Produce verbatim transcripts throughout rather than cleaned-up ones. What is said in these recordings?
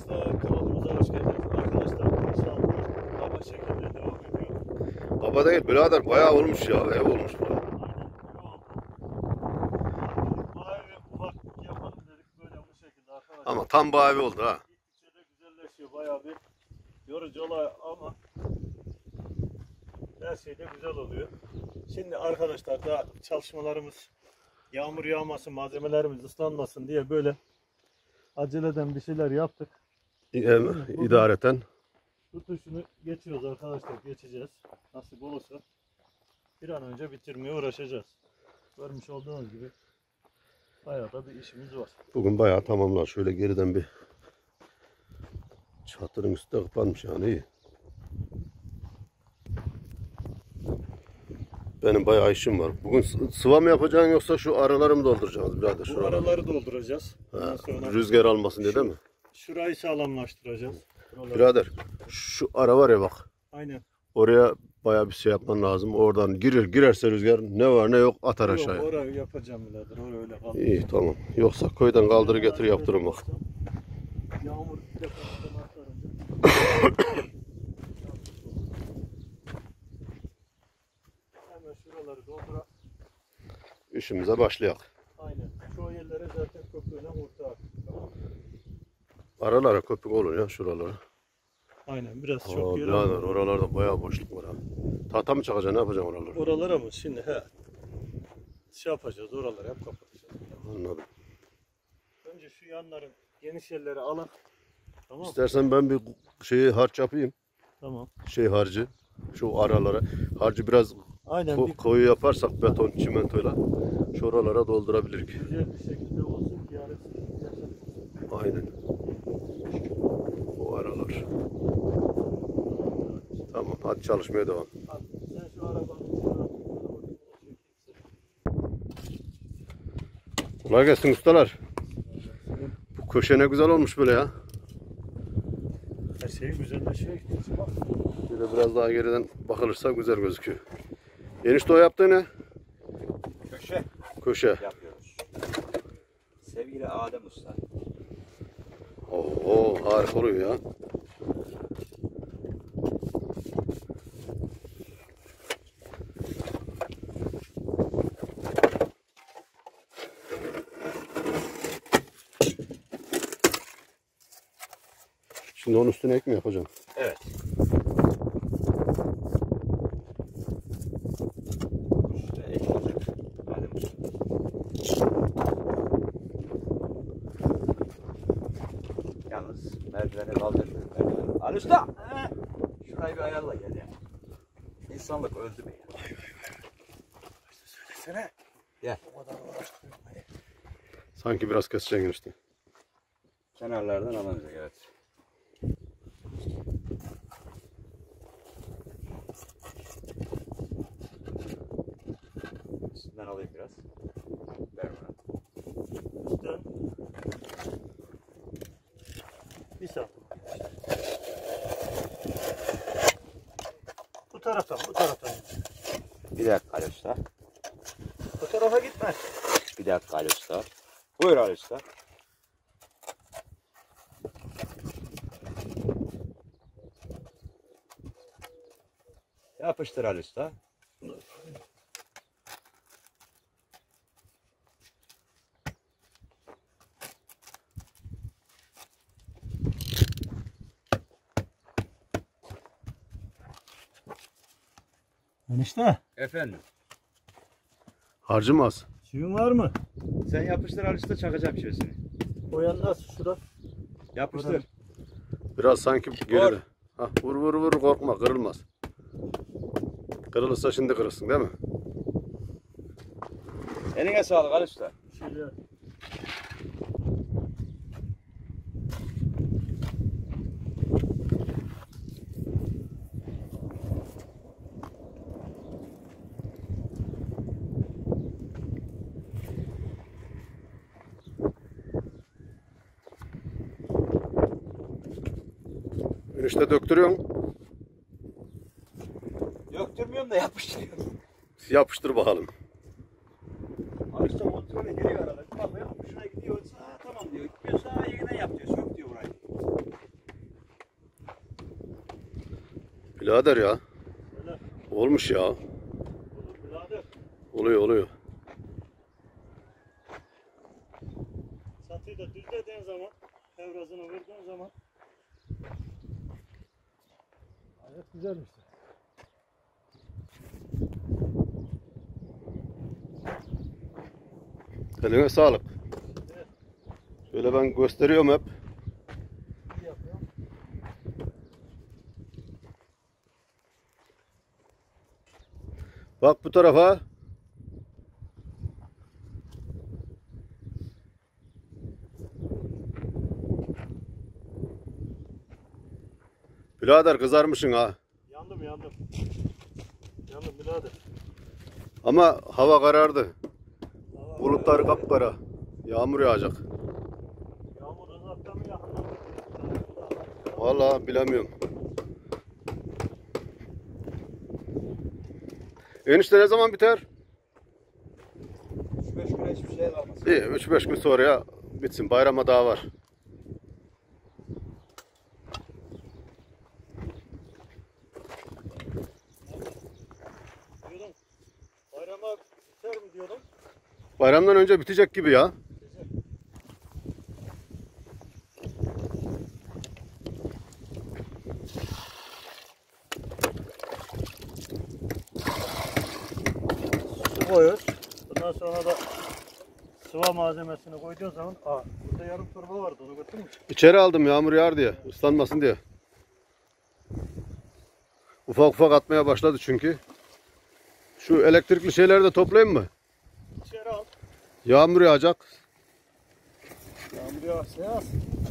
Arkadaşlar kanalımıza hoş geldiniz. Arkadaşlar inşallah hava şekilde devam ediyor. Baba değil birader, bayağı olmuş ya, ev olmuş burada. Aynen ev oldu. Bayağı bir ufak yapalım dedik böyle bu şekilde arkadaşlar. Ama tam bu ev oldu ha. Gittikçe de güzelleşiyor, bayağı bir yorucu olay ama her şey de güzel oluyor. Şimdi arkadaşlar da çalışmalarımız yağmur yağmasın, malzemelerimiz ıslanmasın diye böyle aceleden bir şeyler yaptık. Ev, idareten. Tutuşunu geçiyoruz arkadaşlar, geçeceğiz. Nasip olursa bir an önce bitirmeye uğraşacağız. Görmüş olduğunuz gibi bayağı da bir işimiz var. Bugün bayağı tamamlar. Şöyle geriden bir çatının üstü de kapanmış yani, iyi. Benim bayağı işim var. Bugün sıva mı yapacaksın yoksa şu araları mı dolduracaksınız birader? Bu Şuraları. araları dolduracağız. Ha, sonra rüzgar almasın diye değil mi? şurayı sağlamlaştıracağız. Buraları. Birader şu ara var ya bak. Aynen. Oraya bayağı bir şey yapman lazım. Oradan girer girerse rüzgar ne var ne yok atar Yok, aşağıya. orayı yapacağım birader. Orayı öyle kaldı. İyi tamam. Yoksa köyden kaldırı getir yaptırın bak. Yağmur bir defa aktarınca. Hemen şuraları doldura. İşimize başlayalım. Aynen. Çoğu yerlere zaten köprüyle ortak. Tamam. Aralara köpük olur ya şuralara. Aynen. Biraz Oo, çok yer birader alıyor. oralarda bayağı boşluk var abi. Tahta mı çakacaksın, ne yapacaksın oraları? Oralara mı? Şimdi he. Şey yapacağız. Oraları hep kapatacağız. Anladım. Önce şu yanların geniş yerleri alın. Tamam. İstersen ben bir şeyi harç yapayım. Tamam. Şey harcı. Şu aralara. Harcı biraz Aynen. ko Bir koyu yaparsak beton, çimentoyla şu oralara doldurabiliriz. güzel bir şekilde olsun ki yani yaşasın. Aynen. O aralar. Tamam, hadi çalışmaya devam. Hadi sen şu arabanın Kolay gelsin ustalar. Bu köşe ne güzel olmuş böyle ya. her şey güzelleşiyor. Bak. Şöyle biraz daha geriden bakılırsa güzel gözüküyor. Enişte o yaptığı ne? Köşe Köşe. yapıyoruz. Sevgili Adem Usta. Oo, harika oluyor ya. Şimdi onun üstüne ek mi yapacağım? Evet. Üstüne ek olacak. Adem Usta. Yalnız merdiveni kaldır. Merdiveni. Ali Usta! He. Şurayı bir ayarla gel ya. İnsanlık öldü be ya. Söylesene. Gel. O kadar uğraştırıyorum beni. Sanki biraz keseceksin enişte. Kenarlardan alınacak evet. Üstünden alayım biraz. Ver bana. Dön. Bir saat. Bu taraftan, bu taraftan. Bir dakika Ali Usta. Bu tarafa gitme. Bir dakika Ali Usta. Buyur Ali Usta. Yapıştır Ali Usta. Enişte, Efendim. Harcı mı az? suyun var mı? Sen yapıştır Ali Usta, çakacağım şöyle. O yan nasıl şura? Yapıştır. Biraz sanki geride. Ha, vur vur vur, korkma, kırılmaz. Kırılırsa şimdi kırılsın değil mi? Eline sağlık Ali Usta. Şöyle. Enişte döktürüyorsun. Döktürmüyorum da yapıştırıyorum. Yapıştır bakalım. Ali Usta kontrole geliyor arada. Tamam, şuraya gidiyorsa tamam diyor. Gitmiyorsa yeniden yap diyor. Sök diyor burayı. Birader ya. Öyle. Olmuş ya. Olur birader. Oluyor oluyor. Satıyı da düzlediğin zaman, evrazını vurduğun zaman gayet güzelmiş. Eline sağlık. Şöyle ben gösteriyorum hep. İyi yapıyor. Bak bu tarafa. Birader kızarmışsın ha. Yandım yandım. Yandım birader. Ama hava karardı. Hava- Bulutlar kapkara. Yağmur yağacak. Yağmur uzakta mı yakında mı? Vallahi bilemiyorum. Enişte ne zaman biter? üç beş güne hiçbir şey kalmaz. İyi, üç beş gün sonra ya bitsin. Bayrama daha var. Diyordum. Bayrama biter mi diyordum. Bayramdan önce bitecek gibi ya. Su koyuyoruz. Bundan sonra da sıva malzemesini koyduğun zaman, aa burada yarım torba vardı, onu götürür müsün? İçeri aldım yağmur yağar diye. Islanmasın diye. Ufak ufak atmaya başladı çünkü. Şu elektrikli şeyleri de toplayayım mı? İçeri al. Yağmur yağacak. Yağmur yağarsa yağsın.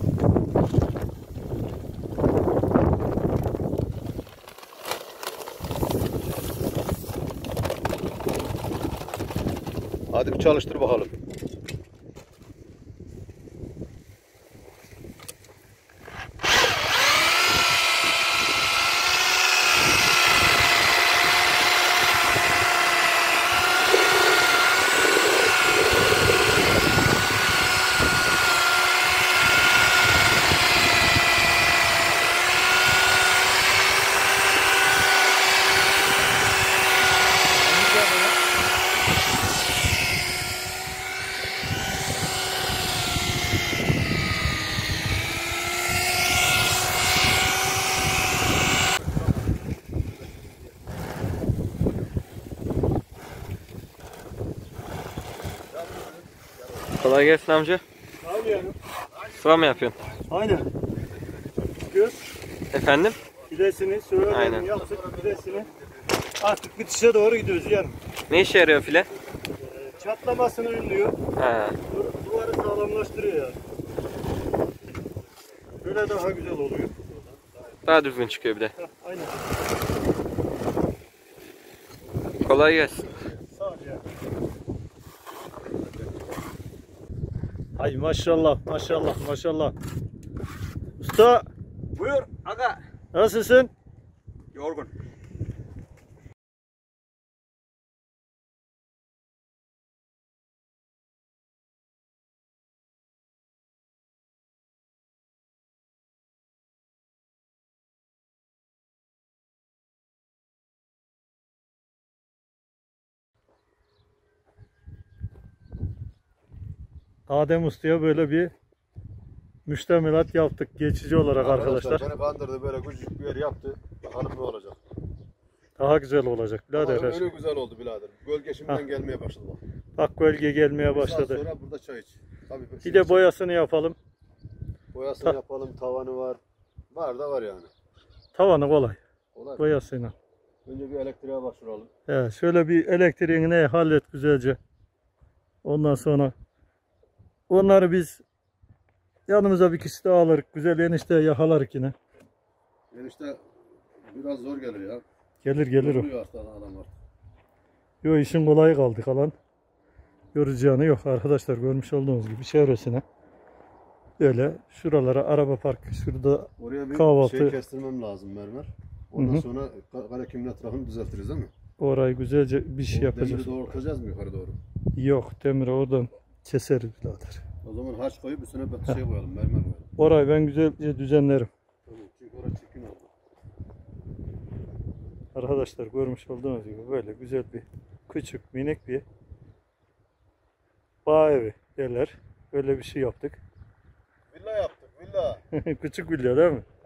Hadi bir çalıştır bakalım. Kolay gelsin amca. Abi yani. Sıva mı yapıyorsun? Aynen. Göz Efendim? filesini, söğürlerini Aynen. yaptık, filesini. Artık bitişe doğru gidiyoruz yarın. Ne işe yarıyor file? Ee, çatlamasını önlüyor. Ha. Du- Duvarı sağlamlaştırıyor yani. Böyle daha güzel oluyor. Daha düzgün çıkıyor bir de. Heh, aynen. Kolay gelsin. Sağ ol ya. Ay maşallah, maşallah, maşallah. Usta, Buyur aga. nasılsın? Yorgun. Adem Usta'ya böyle bir müştemilat yaptık geçici olarak arkadaşlar. Beni kandırdı, böyle küçücük bir yer yaptı. Bakalım ne olacak. Daha güzel olacak Ama birader. öyle güzel oldu birader. Gölge şimdiden gelmeye başladı bak. Bak gölge gelmeye Bir saat başladı. sonra burada çay iç. Tabii, Bir de boyasını yapalım. boyasını Ta- yapalım, tavanı var. Var da var yani. Tavanı kolay. Kolay. Boyasıyla. Önce bir elektriğe başvuralım. Evet, şöyle bir elektriğini hallet güzelce. Ondan sonra onları biz yanımıza bir kişi daha alırız. Güzel enişte yakalarız yine. Enişte biraz zor gelir ya. Gelir gelir o. Yoruluyor hasta adam artık. Yo, işin kolayı kaldı kalan. Yoracağını yok arkadaşlar, görmüş olduğunuz gibi çevresine. Böyle şuralara araba park, şurada Oraya bir kahvaltı. şey kestirmem lazım, mermer. Ondan Hı hı. sonra ka- kare kimle etrafını düzeltiriz değil mi? orayı güzelce bir şey O yapacağız. Demiri doğrultacağız mı yukarı doğru? Yok, demiri oradan keseriz birader. O zaman harç koyup üstüne bir şey koyalım, mermer koyalım. Orayı ben güzelce düzenlerim. Tamam, çünkü orası çirkin oldu. Arkadaşlar görmüş olduğunuz gibi böyle güzel bir küçük minik bir bağ evi derler. Böyle bir şey yaptık. Villa yaptık villa. Küçük villa değil mi?